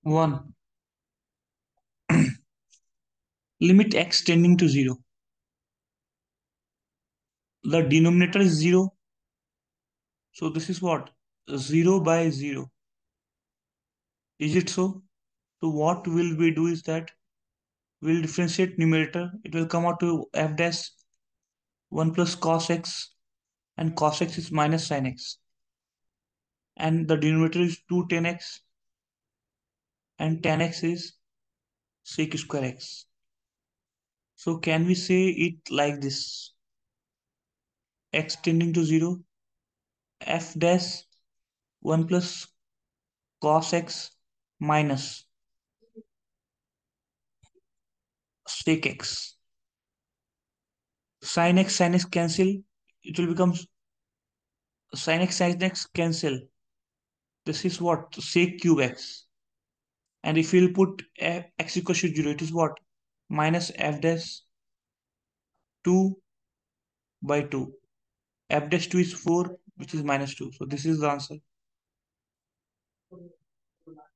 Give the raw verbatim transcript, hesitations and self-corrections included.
one. Limit x tending to zero. The denominator is zero. So this is what? zero by zero. Is it so? So what will we do is that we'll differentiate numerator. It will come out to f dash one plus cos x, and cos x is minus sin x. And the denominator is two tan x, and tan x is sec square x. So can we say it like this? X tending to zero, f dash one plus cos x minus sec x. Sin x, sin x cancel. It will become sin x, sin x cancel. This is what? Sec cube x. And if we'll put f, x equals to zero, it is what? Minus f dash two by two. F dash two is four, which is minus two. So this is the answer.